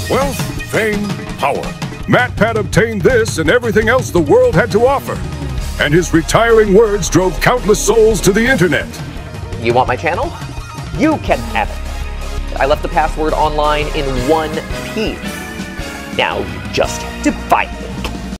Wealth, fame, power. MatPat obtained this and everything else the world had to offer. And his retiring words drove countless souls to the internet. You want my channel? You can have it. I left the password online in one piece. Now, just to fight.